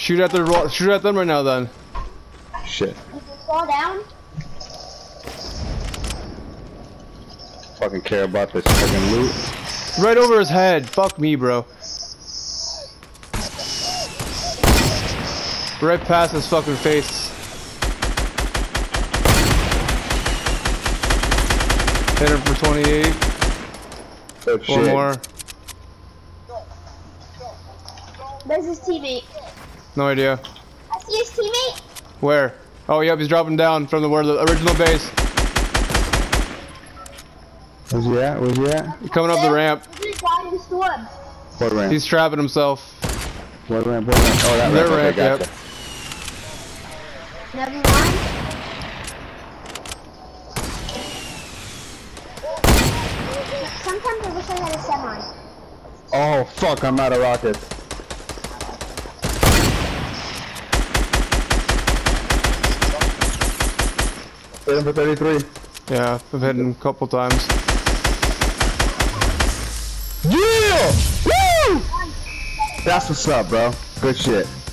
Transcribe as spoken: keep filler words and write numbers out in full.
Shoot at the shoot at them right now, then. Shit. Did you fall down? Fucking care about this fucking loot. Right over his head. Fuck me, bro. Right past his fucking face. Hit him for twenty-eight. Oh, One shit. more. Where's his teammate? No idea. I see his teammate. Where? Oh, yep, he's dropping down from the where the original base. Where's he at? Where's he at? He's coming up the ramp. He's going to the storm. What ramp? He's trapping himself. What ramp? What ramp? Oh, that That ramp. ramp, Okay, yep. gotcha. Never mind. Sometimes I wish I had a semi. Oh, fuck, I'm out of rockets. Hit him for thirty-three. Yeah, I've hit him a couple times. Yeah! Woo! That's what's up, bro. Good shit.